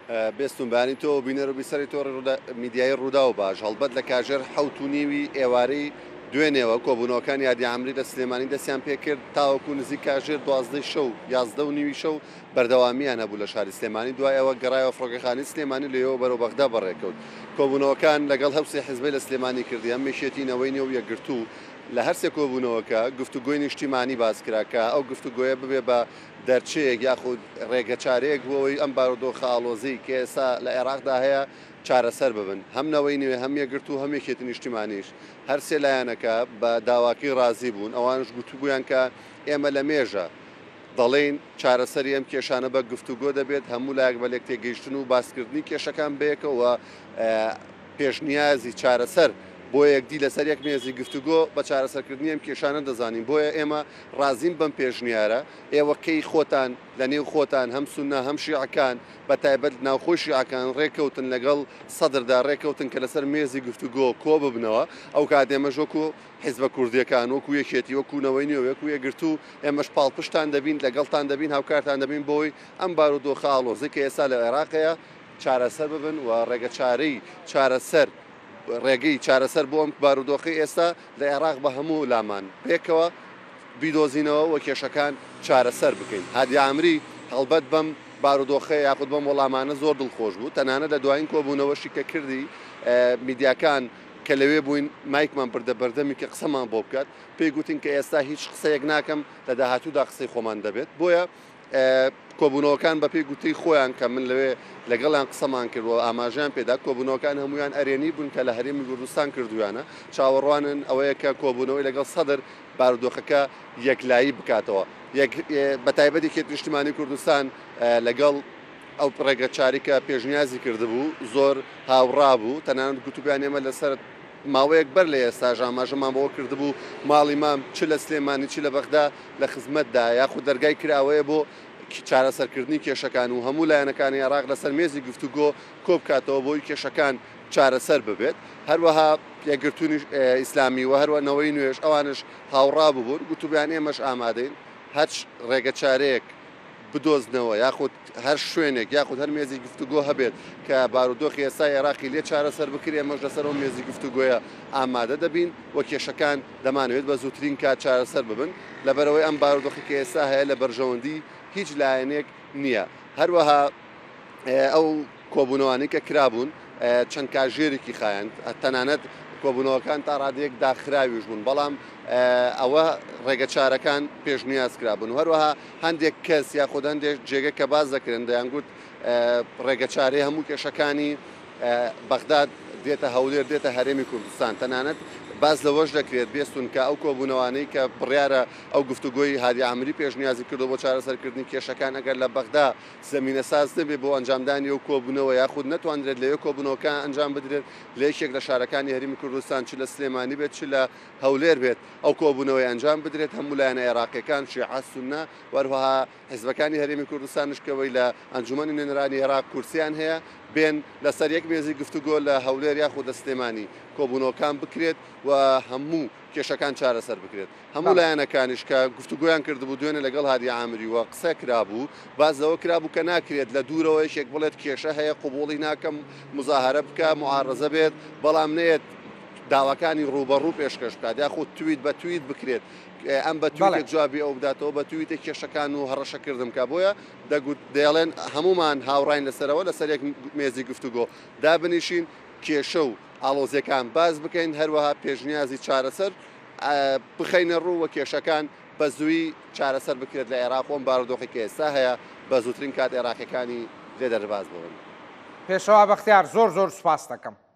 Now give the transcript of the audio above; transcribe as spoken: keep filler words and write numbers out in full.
بێستون بانی تۆ بینەر و بیسەری تۆ میدیای ڕوودا و باش هەڵبەت لە کاژێر حەوت و نیوی ئێوارەی دوێنێەوە کۆبوونەوەکان یادی عەمری لە سلێمانی دەستیان پێ کرد تاوەکو نزیک کاژێر دوازدەی شەو یازدە و نیوی شەو بەردەوامیان هەبوو لە شاری سلێمانی دوای ئەوە گەڕایەوە فڕۆکەخانەی سلێمانی لێەوە بەرەو بەغدا بەڕێکەوت کۆبوونەوەکان لەگەڵ هەوسێ حیزبەی لە سلێمانی کردی ئەم مێشێتینەوەی نێو یەکگرتوو لە هەرسێ کۆبوونەوەکە گفتوگۆی نیشتیمانی باس کراکە ئەو گفتوگۆیە ببێ بە دەرچەیەک یاخود ڕێگە چارەیەک بۆەوەی ئەم بارودۆخە ئاڵۆزی کە ئێستا لە عێراقدا هەیە چارەسەر ببن هەم نەوەی نوێ هەم یەکگرت و هەم یەکێتی نیشتیمانیش هەر سێ لایەنەکە بە داواکەی ڕازی بوون ئەوانش گوتوبوویان کە ئێمە لە مێژە دەڵێن چارەسەری ئەم کێشانە بە گفتوگۆ دەبێت هەموو لایەک بە لێک تێگەیشتن و باسکردنی کێشەکان بەیەکەوە پێشنیازی چارەسەر بۆ یەکدی لەسەر یەک مێزی گفتوگۆ بە چارەسەرکردنی ئەم کێشانە دەزانین بۆیە ئێمە ڕازیم بەم پێشنیارە ئێوەکەی خۆتان لە نێو خۆتان هەم سوننا هەم شیعەکان بە تایبەت ناوخۆی شیعەکان ڕێکەوتن لەگەڵ سەدردا ڕێکەوتن کە لەسەر مێزی گفتوگۆ کۆ ببنەوە ئەو کاتێمە ژۆکو حیزبە کوردیەکان وەکو یەکێتی وەکوونەوەی نوێ وەکو یەکگرتو ئێمەش پاڵپشتان دەبین لەگەڵتان دەبین هاوکارتان دەبین بۆی ئەم بارودۆخە ئاڵۆزی کە ئێستا لە عێراقەیە چارەسەر ببن و ڕێگە چارەی چارەسەر ڕێگەی چارەسەر بۆ ئەم بارودۆخی ئێستا لە عێراق بە هەموو لامان پێکەوە بیدۆزینەوە و کێشەکان چارەسەر بکەین هادی عەمری هەڵبەت بەم بارودۆخە یاخود بەم وەڵامانە زۆر دڵخۆش بوو تەنانەت لە دوایین کۆبوونەوەشی کە کردی میدیاکان کە لەوێ بووین مایکمان بردە بەردەمی کە قسەمان بۆ بکات پێی گوتین کە ئێستا هیچ قسەیەک ناکەم لە داهاتوودا قسەی خۆمان دەبێت بۆیە کۆبوونەوەکان بەپێی گوتەی خۆیان کە من لەوێ لەگەڵیان قسەمان کردەوە ئاماژیان پێدا کۆبوونەوەکان هەمویان ئەرێنی بوون کە لە هەرێمی کوردستان کردویانە چاوەڕوانن ئەوەیە کە کۆبوونەوەی لەگەڵ سەدر بارودۆخەکە یەکلایی بکاتەوە بە تایبەت یەکێتی نیشتیمانی کوردستان لەگەڵ ئەو ڕێگە چاریکە پێشنیازی کردبوو زۆر هاوڕا بوو تەنانەت گوتوبیان ئێمە لەسەر ماوەیەک بەر لە ئێستا ژاماژەمان بەوە کردبوو ماڵی مام چ لە سلێمانی چی لە بەغدا لە خزمەتدا یاخود دەرگای کراوەیە بۆ چارەسەرکردنی کێشەکان و هەموو لایەنەکانی عێراق لەسەر مێزی گفتوگۆ کۆ بکاتەوە بۆی کێشەکان چارەسەر ببێت هەروەها یەکگرتوونی ئیسلامی و هەروەنەوەی نوێژ ئەوانش هاوڕا ببوون گوتوبیان ئێمەش ئامادەین هەر ڕێگە چارەیەک بدۆزنەوە یاخود هەر شوێنێک یاخود هەر مێزی گفتوگۆ هەبێت کە بارودۆخی ئێستا عێراقی لێ چارەسەر بکرێ ئێمەش لەسەرەوە مێزی گفتوگۆیە ئامادە دەبین و کێشەکان دەمانوێت بە زووترین کات چارەسەر ببن لەبەرەوەی ئەم بارودۆخی کە ئێستا هەیە لە بەرژەوەندی هیچ لایەنێک نییە هەروەها ئەو کۆبوونەوانی کە کرابوون چەند کاژێرێکی خایەن تەنانەت کۆبوونەوەکان تا ڕادەیەک داخراویش بوون بەڵام ئەوە ڕێگە چارەکان پێشنیاز کرابوون هەروەها هەندێک کەس یاخود هەندێک جێگە کە باز دەکرێن دەیان گوت ڕێگە چارەی هەموو کێشەکانی بەغداد دێتە هەولێر دێتە هەرێمی کوردستان تەنانەت باز لەوەش دەکرێت بێستون کە ئەو کۆبوونەوانەی کە بڕیارە ئەو گفتوگۆی هادی عەمری پێشنیازی کردو بۆ چارەسەرکردنی کێشەکان ئەگەر لە بەغدا زەمینە ساز دەبێت بۆ ئەنجامدانی ئەو کۆبوونەوە یاخود نەتوانرێت لەوێ کۆبوونەوەکان ئەنجام بدرێت لە یەکێک لە شارەکانی هەرێمی کوردستان چ لە سلێمانی بێت چ لە هەولێر بێت ئەو کۆبوونەوەی ئەنجام بدرێت هەموو لایەنە عێراقیەکان شیعە سوننا وەروەها حیزبەکانی هەرێمی کوردستانشکەوەی لە ئەنجومەنی نوێنەرانی عێراق کورسیان هەیە بێن لەسەر یەک مێزی گفتوگۆ لە هەولێر یاخود لە سلێمانی کۆبوونەوەکان بکرێت و هەموو کێشەکان چارەسەر بکرێت هەموو لایەنەکانیش کە گفتوگۆیان کردبوو دوێنێ لەگەڵ هادی عامری وە قسە کرابوو باز لەوە کرابوو کە ناکرێت لە دوورەوە یەکێک بڵێت کێشە هەیە قوبوڵی ناکەم مزاهرە بکە معارەزە بێت بەڵام نێت داواکانی ڕوبەڕوو پێشکەش بکات یاخود تویت بە تویت بکرێت ئەم بە تویتێک جوابی ئەو بداتەوە بە تویتێک کێشەکان و هەڕەشەکردم کە بۆیە دەگوت دەیڵێن هەمومان هاوڕاین لەسەرەوە لەسەر یەک مێزی گفتوگۆ دابنیشین کێشە و ئاڵۆزیەکان باز بکەین هەروەها پێشنیازی چارەسەر بخەینە ڕوو وە کێشەکان بە زووی چارەسەر بکرێت لە عێراق ئەم بارودۆخی کە ئێستا هەیە بە زووترین کات عێراقیەکانی لێ دەرباز بوون پێشەوا بەختیار زۆر زۆر سوپاس دەکەم